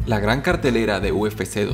La gran cartelera de UFC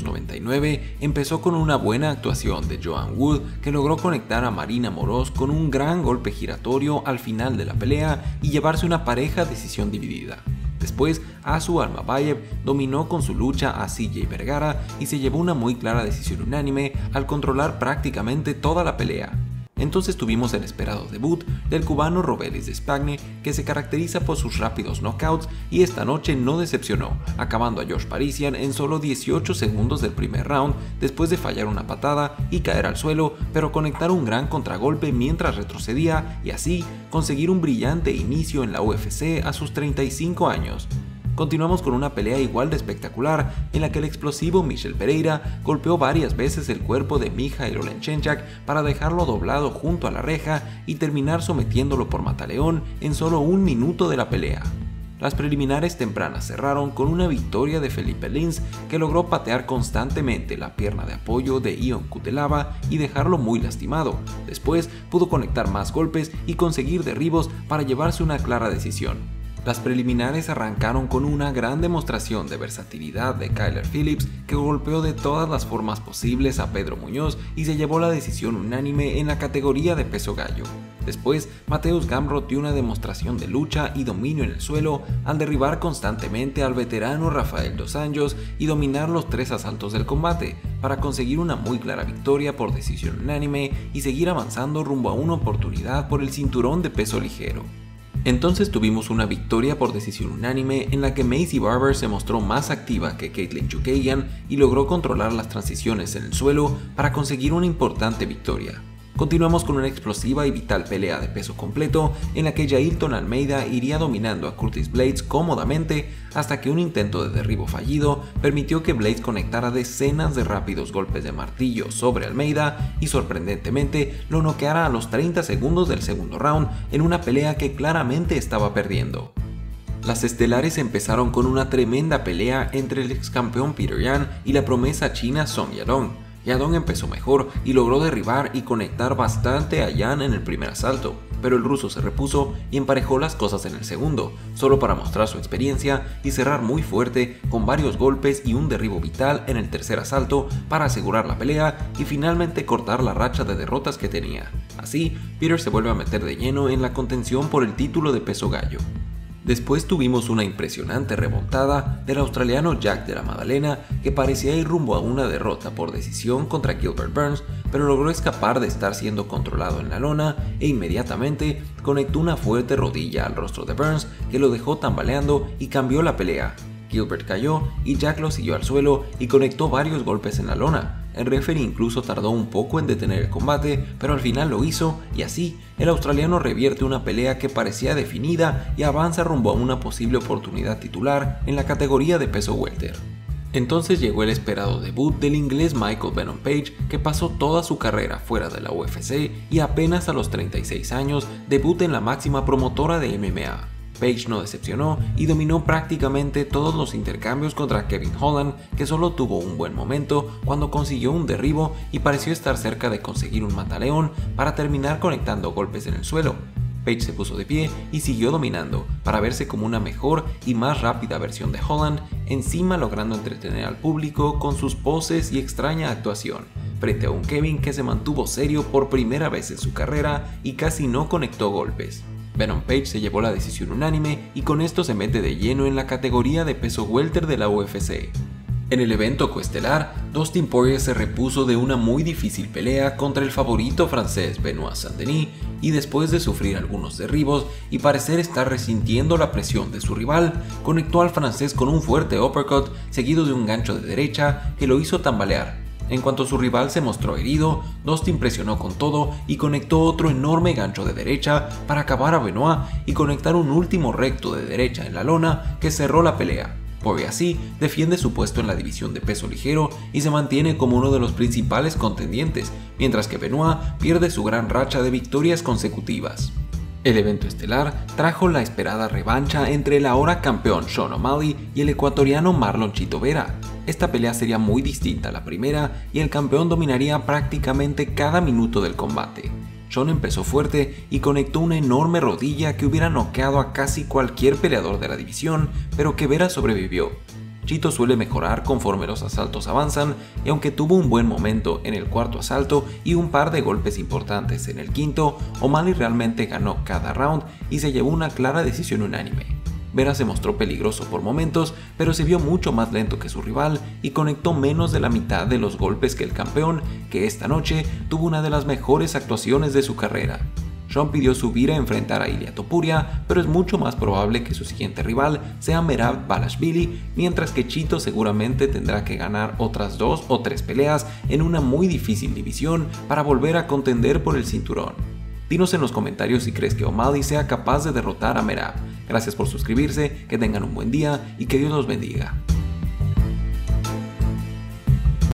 299 empezó con una buena actuación de Joanne Wood, que logró conectar a Marina Moroz con un gran golpe giratorio al final de la pelea y llevarse una pareja decisión dividida. Después, Azu Almabayev dominó con su lucha a CJ Vergara y se llevó una muy clara decisión unánime al controlar prácticamente toda la pelea. Entonces tuvimos el esperado debut del cubano Robelis de Spagne, que se caracteriza por sus rápidos knockouts y esta noche no decepcionó, acabando a Josh Parisian en solo 18 segundos del primer round después de fallar una patada y caer al suelo, pero conectar un gran contragolpe mientras retrocedía y así conseguir un brillante inicio en la UFC a sus 35 años. Continuamos con una pelea igual de espectacular en la que el explosivo Michel Pereira golpeó varias veces el cuerpo de Mijail Olenchenchak para dejarlo doblado junto a la reja y terminar sometiéndolo por mataleón en solo un minuto de la pelea. Las preliminares tempranas cerraron con una victoria de Felipe Lins, que logró patear constantemente la pierna de apoyo de Ion Cutelaba y dejarlo muy lastimado. Después pudo conectar más golpes y conseguir derribos para llevarse una clara decisión. Las preliminares arrancaron con una gran demostración de versatilidad de Kyler Phillips, que golpeó de todas las formas posibles a Pedro Muñoz y se llevó la decisión unánime en la categoría de peso gallo. Después, Mateusz Gamrot dio una demostración de lucha y dominio en el suelo al derribar constantemente al veterano Rafael dos Anjos y dominar los 3 asaltos del combate, para conseguir una muy clara victoria por decisión unánime y seguir avanzando rumbo a una oportunidad por el cinturón de peso ligero. Entonces tuvimos una victoria por decisión unánime en la que Maycee Barber se mostró más activa que Katlyn Chookagian y logró controlar las transiciones en el suelo para conseguir una importante victoria. Continuamos con una explosiva y vital pelea de peso completo en la que Jailton Almeida iría dominando a Curtis Blaydes cómodamente hasta que un intento de derribo fallido permitió que Blaydes conectara decenas de rápidos golpes de martillo sobre Almeida y sorprendentemente lo noqueara a los 30 segundos del segundo round en una pelea que claramente estaba perdiendo. Las estelares empezaron con una tremenda pelea entre el ex campeón Peter Yan y la promesa china Song Yadong. Yadong empezó mejor y logró derribar y conectar bastante a Yan en el primer asalto, pero el ruso se repuso y emparejó las cosas en el segundo, solo para mostrar su experiencia y cerrar muy fuerte con varios golpes y un derribo vital en el tercer asalto para asegurar la pelea y finalmente cortar la racha de derrotas que tenía. Así, Peter se vuelve a meter de lleno en la contención por el título de peso gallo. Después tuvimos una impresionante remontada del australiano Jack de la Maddalena, que parecía ir rumbo a una derrota por decisión contra Gilbert Burns, pero logró escapar de estar siendo controlado en la lona e inmediatamente conectó una fuerte rodilla al rostro de Burns que lo dejó tambaleando y cambió la pelea. Gilbert cayó y Jack lo siguió al suelo y conectó varios golpes en la lona. El referee incluso tardó un poco en detener el combate, pero al final lo hizo y así el australiano revierte una pelea que parecía definida y avanza rumbo a una posible oportunidad titular en la categoría de peso welter. Entonces llegó el esperado debut del inglés Michael Venom Page, que pasó toda su carrera fuera de la UFC y apenas a los 36 años debuta en la máxima promotora de MMA. Page no decepcionó y dominó prácticamente todos los intercambios contra Kevin Holland, que solo tuvo un buen momento cuando consiguió un derribo y pareció estar cerca de conseguir un mataleón para terminar conectando golpes en el suelo. Page se puso de pie y siguió dominando para verse como una mejor y más rápida versión de Holland, encima logrando entretener al público con sus poses y extraña actuación, frente a un Kevin que se mantuvo serio por primera vez en su carrera y casi no conectó golpes. Venom Page se llevó la decisión unánime y con esto se mete de lleno en la categoría de peso welter de la UFC. En el evento coestelar, Dustin Poirier se repuso de una muy difícil pelea contra el favorito francés Benoit Saint-Denis y después de sufrir algunos derribos y parecer estar resintiendo la presión de su rival, conectó al francés con un fuerte uppercut seguido de un gancho de derecha que lo hizo tambalear. En cuanto su rival se mostró herido, Dustin presionó con todo y conectó otro enorme gancho de derecha para acabar a Benoit y conectar un último recto de derecha en la lona que cerró la pelea. Poirier así defiende su puesto en la división de peso ligero y se mantiene como uno de los principales contendientes, mientras que Benoit pierde su gran racha de victorias consecutivas. El evento estelar trajo la esperada revancha entre el ahora campeón Sean O'Malley y el ecuatoriano Marlon Chito Vera. Esta pelea sería muy distinta a la primera y el campeón dominaría prácticamente cada minuto del combate. Sean empezó fuerte y conectó una enorme rodilla que hubiera noqueado a casi cualquier peleador de la división, pero que Vera sobrevivió. Chito suele mejorar conforme los asaltos avanzan, y aunque tuvo un buen momento en el cuarto asalto y un par de golpes importantes en el quinto, O'Malley realmente ganó cada round y se llevó una clara decisión unánime. Vera se mostró peligroso por momentos, pero se vio mucho más lento que su rival y conectó menos de la mitad de los golpes que el campeón, que esta noche tuvo una de las mejores actuaciones de su carrera. Sean pidió subir a enfrentar a Ilia Topuria, pero es mucho más probable que su siguiente rival sea Merab Dvalishvili, mientras que Chito seguramente tendrá que ganar otras 2 o 3 peleas en una muy difícil división para volver a contender por el cinturón. Dinos en los comentarios si crees que O'Malley sea capaz de derrotar a Merab. Gracias por suscribirse, que tengan un buen día y que Dios los bendiga.